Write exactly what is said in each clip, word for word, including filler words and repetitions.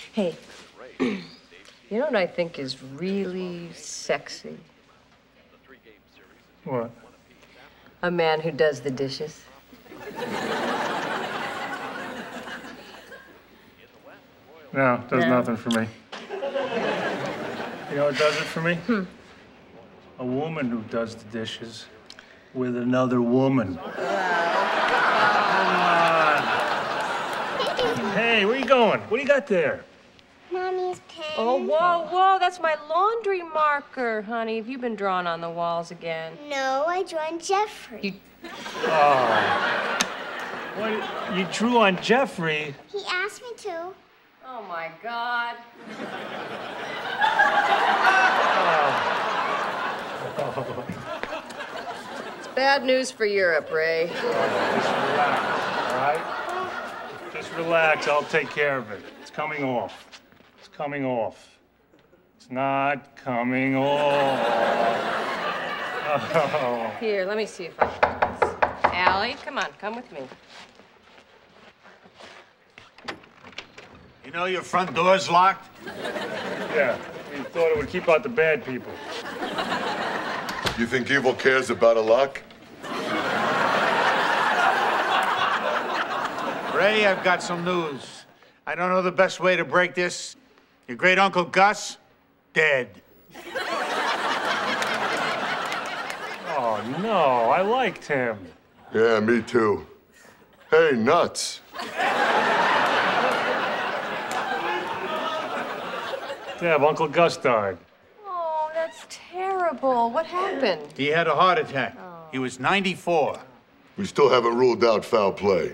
Hey, you know what I think is really sexy? What? A man who does the dishes. No, does No. nothing for me. You know what does it for me? Hmm. A woman who does the dishes with another woman. Come on. Hey, where you going? What do you got there? Mommy's pen. Oh, whoa, whoa, that's my laundry marker, honey. Have you been drawing on the walls again? No, I joined Jeffrey. You... Oh. What? You drew on Jeffrey? He asked me to. Oh, my God. Oh. It's bad news for Europe, Ray. Just relax, all right? Just relax. I'll take care of it. It's coming off. It's coming off. It's not coming off. Oh. Here, let me see if I can do this. Allie, come on, come with me. You know your front door's locked? Yeah, we thought it would keep out the bad people. You think evil cares about a lock? Ray, I've got some news. I don't know the best way to break this. Your great uncle Gus, dead. Oh, no, I liked him. Yeah, me too. Hey, nuts. Deb, Uncle Gus died. Oh, that's terrible. What happened? He had a heart attack. Oh. He was ninety-four. We still haven't ruled out foul play.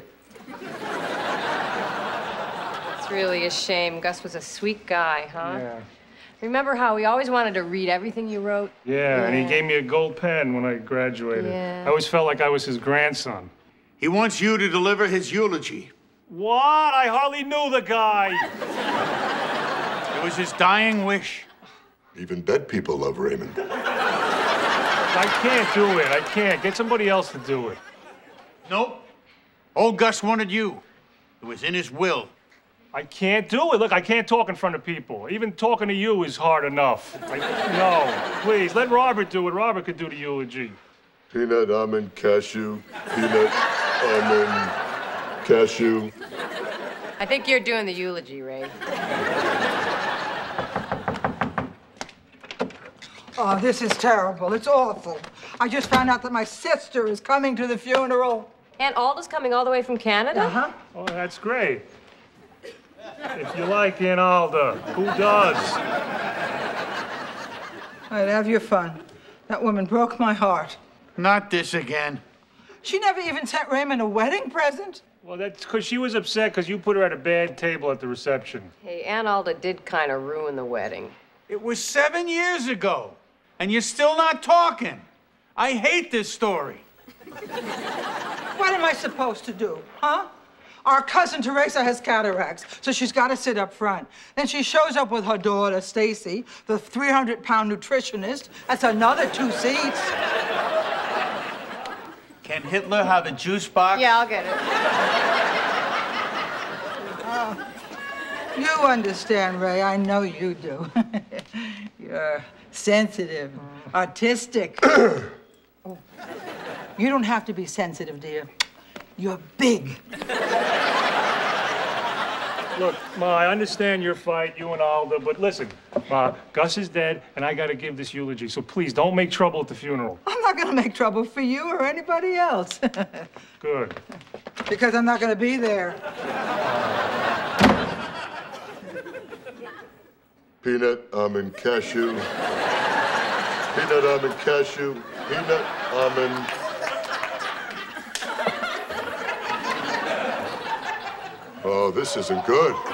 It's really a shame. Gus was a sweet guy, huh? Yeah. Remember how he always wanted to read everything you wrote? Yeah, Yeah. and he gave me a gold pen when I graduated. Yeah. I always felt like I was his grandson. He wants you to deliver his eulogy. What? I hardly knew the guy. It was his dying wish. Even dead people love Raymond. I can't do it. I can't. Get somebody else to do it. Nope. Old Gus wanted you. It was in his will. I can't do it. Look, I can't talk in front of people. Even talking to you is hard enough. I, no, please, let Robert do it. Robert could do the eulogy. Peanut, almond, cashew. Peanut, almond, cashew. I think you're doing the eulogy, Ray. Oh, this is terrible. It's awful. I just found out that my sister is coming to the funeral. Aunt Alda's coming all the way from Canada? Uh-huh. Oh, that's great. If you like Aunt Alda, who does? All right, have your fun. That woman broke my heart. Not this again. She never even sent Raymond a wedding present. Well, that's because she was upset because you put her at a bad table at the reception. Hey, Aunt Alda did kind of ruin the wedding. It was seven years ago, and you're still not talking. I hate this story. What am I supposed to do, huh? Our cousin Teresa has cataracts, so she's got to sit up front. Then she shows up with her daughter, Stacy, the three hundred pound nutritionist. That's another two seats. Can Hitler have a juice box? Yeah, I'll get it. Oh, you understand, Ray. I know you do. You're sensitive, artistic. Oh. You don't have to be sensitive, dear. You're big. Look, Ma, I understand your fight, you and Alda, but listen, Ma, Gus is dead, and I gotta give this eulogy, so please don't make trouble at the funeral. I'm not gonna make trouble for you or anybody else. Good. Because I'm not gonna be there. Peanut, almond, cashew. Peanut, almond, cashew. Peanut, almond. Oh, this isn't good.